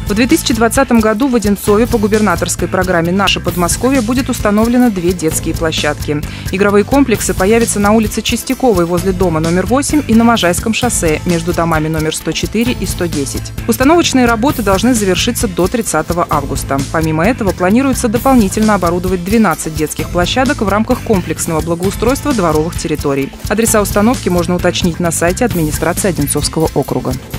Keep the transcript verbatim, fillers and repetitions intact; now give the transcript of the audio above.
В две тысячи двадцатом году в Одинцове по губернаторской программе «Наше Подмосковье» будет установлено две детские площадки. Игровые комплексы появятся на улице Чистяковой возле дома номер восемь и на Можайском шоссе между домами номер сто четыре и сто десять. Установочные работы должны завершиться до тридцатого августа. Помимо этого планируется дополнительно оборудовать двенадцать детских площадок в рамках комплексного благоустройства дворовых территорий. Адреса установки можно уточнить на сайте администрации Одинцовского округа.